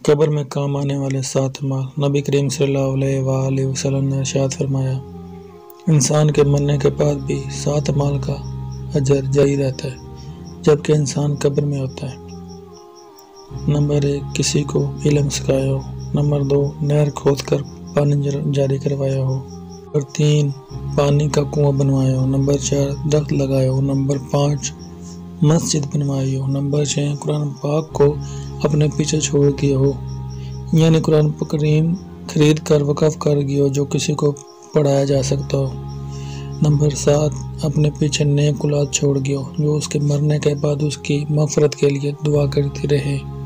कब्र में काम आने वाले 7 माल। नबी करीम सल्लल्लाहु अलैहि वसल्लम ने इरशाद फरमाया, इंसान के मरने के बाद भी 7 माल का अजर जारी रहता है जबकि इंसान कब्र में होता है। नंबर 1, किसी को इल्म सिखाया हो। नंबर 2, नहर खोद कर पानी जारी करवाया हो। नंबर 3, पानी का कुआं बनवाया हो। नंबर 4, दरख्त लगाया हो। नंबर 5, मस्जिद बनवाई हो। नंबर 6, कुरान पाक को अपने पीछे छोड़ दिया हो, यानी कुरान करीम खरीद कर वक़्फ़ कर दिया हो जो किसी को पढ़ाया जा सकता हो। नंबर 7, अपने पीछे नेक औलाद छोड़ गया हो जो उसके मरने के बाद उसकी मग़फ़िरत के लिए दुआ करती रहे।